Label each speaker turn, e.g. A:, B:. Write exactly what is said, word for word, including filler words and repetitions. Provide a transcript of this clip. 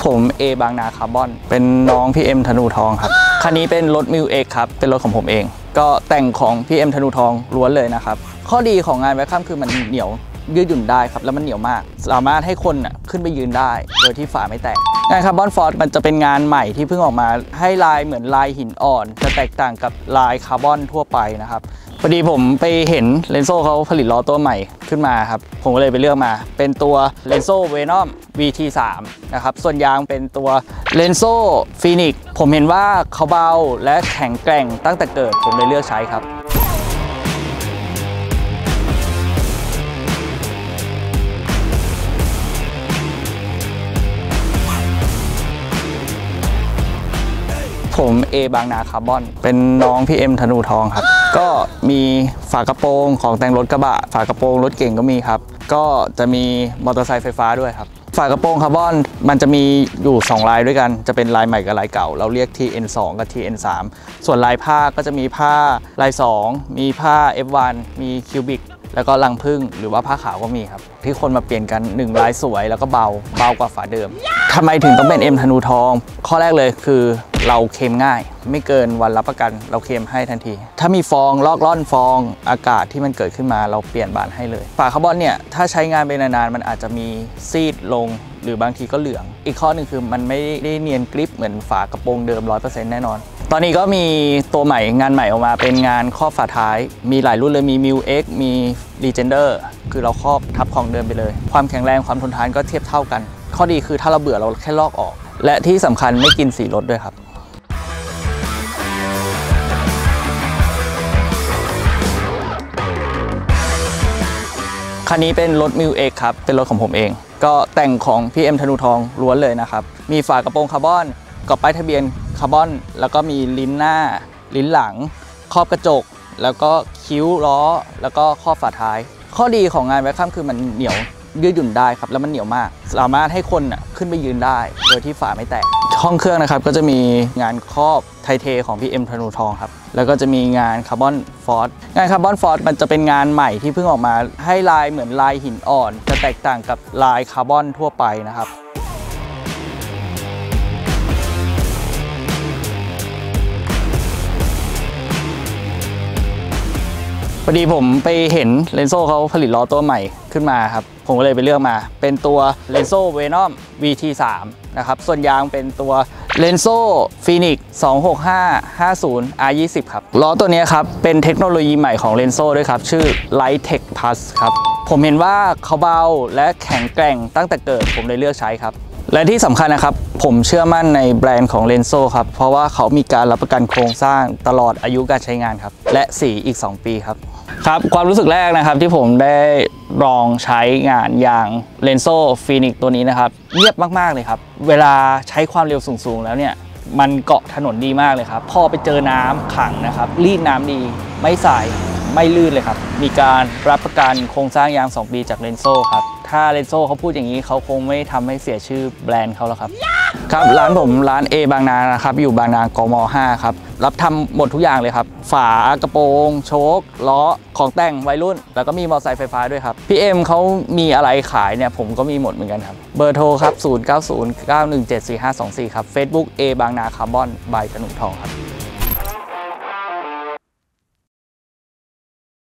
A: ผมเอบางนาคาร์บอนเป็นน้องพี่เอ็มธนูทองครับคันนี้เป็นรถมิวเอ็กครับเป็นรถของผมเองก็แต่งของพี่เอ็มธนูทองล้วนเลยนะครับข้อดีของงานแวคคัมคือมันเหนียวยืดหยุ่นได้ครับแล้วมันเหนียวมากสามารถให้คนขึ้นไปยืนได้โดยที่ฝาไม่แตกงานคาร์บอนฟอร์ดมันจะเป็นงานใหม่ที่เพิ่งออกมาให้ลายเหมือนลายหินอ่อนจะแตกต่างกับลายคาร์บอนทั่วไปนะครับพอดีผมไปเห็นเลนโซ่เขาผลิตล้อตัวใหม่ขึ้นมาครับผมก็เลยไปเลือกมาเป็นตัวเลนโซ่เวนอม วี ที สาม นะครับส่วนยางเป็นตัวเลนโซ่ฟีนิกซ์ผมเห็นว่าเขาเบาและแข็งแกร่งตั้งแต่เกิดผมเลยเลือกใช้ครับผมเอบางนาคาร์บอนเป็นน้องพี่เอ็มธนูทองครับก็มีฝากระโปรงของแต่งรถกระบะฝากระโปรงรถเก่งก็มีครับก็จะมีมอเตอร์ไซค์ไฟฟ้าด้วยครับฝากระโปรงคาร์บอนมันจะมีอยู่สองลายด้วยกันจะเป็นลายใหม่กับลายเก่าเราเรียก ที เอ็น สอง กับ ที เอ็น สาม ส่วนลายผ้าก็จะมีผ้าลายสองมีผ้า เอฟ วัน มีคิวบิกแล้วก็รังผึ้งหรือว่าผ้าขาวก็มีครับที่คนมาเปลี่ยนกันหนึ่งลายสวยแล้วก็เบาเบากว่าฝาเดิมทำไมถึงต้องเป็นเอ็มธนูทองข้อแรกเลยคือเราเคลมง่ายไม่เกินวันรับประกันเราเคลมให้ทันทีถ้ามีฟองลอกล่อนฟองอากาศที่มันเกิดขึ้นมาเราเปลี่ยนบานให้เลยฝาคาร์บอนเนี่ยถ้าใช้งานไปนานๆมันอาจจะมีซีดลงหรือบางทีก็เหลืองอีกข้อหนึ่งคือมันไม่ได้เนียนกริปเหมือนฝากระโปรงเดิม ร้อยเปอร์เซ็นต์ แน่นอนตอนนี้ก็มีตัวใหม่งานใหม่ออกมาเป็นงานครอบฝาท้ายมีหลายรุ่นเลยมี มิว เอ็กซ์ มี Legender คือเราครอบทับของเดิมไปเลยความแข็งแรงความทนทานก็เทียบเท่ากันข้อดีคือถ้าเราเบื่อเราแค่ลอกออกและที่สำคัญไม่กินสีรถด้วยครับคันนี้เป็นรถมิวเอ็กครับเป็นรถของผมเองก็แต่งของพี่เอ็มธนูทองล้วนเลยนะครับมีฝากระโปรงคาร์บอนกับป้ายทะเบียนคาร์บอนแล้วก็มีลิ้นหน้าลิ้นหลังครอบกระจกแล้วก็คิ้วล้อแล้วก็ครอบฝาท้ายข้อดีของงานแวคคัมคือมันเหนียวยืดหยุ่นได้ครับแล้วมันเหนียวมากสามารถให้คนขึ้นไปยืนได้โดยที่ฝาไม่แตกห้องเครื่องนะครับก็จะมีงานครอบไทเทของพี่เอ็มธนูทองครับแล้วก็จะมีงานคาร์บอนฟอร์ดงานคาร์บอนฟอร์ดมันจะเป็นงานใหม่ที่เพิ่งออกมาให้ลายเหมือนลายหินอ่อนจะแตกต่างกับลายคาร์บอนทั่วไปนะครับพอดีผมไปเห็นเลนโซ่เขาผลิตล้อตัวใหม่ขึ้นมาครับผมก็เลยไปเลือกมาเป็นตัวเลนโซ่เวนอม วี ที สาม นะครับส่วนยางเป็นตัวเลนโซ่ฟีนิกซ์ สองหกห้า ห้าศูนย์ อาร์ ยี่สิบ ครับล้อตัวนี้ครับเป็นเทคโนโลยีใหม่ของเลนโซ่ด้วยครับชื่อ Lightech Plus ครับผมเห็นว่าเขาเบาและแข็งแกร่งตั้งแต่เกิดผมเลยเลือกใช้ครับและที่สำคัญนะครับผมเชื่อมั่นในแบรนด์ของเลนโซ่ครับเพราะว่าเขามีการรับประกันโครงสร้างตลอดอายุการใช้งานครับและสีอีกสองปีครับครับความรู้สึกแรกนะครับที่ผมได้ลองใช้งานอย่างเลนโซ่ฟีนิกซ์ตัวนี้นะครับเงียบมากๆเลยครับเวลาใช้ความเร็วสูงๆแล้วเนี่ยมันเกาะถนนดีมากเลยครับพอไปเจอน้ำขังนะครับรีดน้ำดีไม่สายไม่ลื่นเลยครับมีการรับประกันโครงสร้างยางสองปีจากเลนโซ่ครับถ้าเลนโซ่เขาพูดอย่างนี้เขาคงไม่ทำให้เสียชื่อแบรนด์เขาแล้วครับครับร้านผมร้านเอบางนานะครับอยู่บางนากม.ห้าครับรับทำหมดทุกอย่างเลยครับฝากระโปรงโชคล้อของแต่งวัยรุ่นแล้วก็มีมอเตอร์ไซค์ไฟฟ้าด้วยครับพี่เอ็มเขามีอะไรขายเนี่ยผมก็มีหมดเหมือนกันครับเบอร์โทรครับศูนย์ เก้า ศูนย์ เก้า หนึ่ง เจ็ด สี่ ห้า สอง สี่ครับ เฟซบุ๊ก เอบางนาคาร์บอนบายธนูทองครับ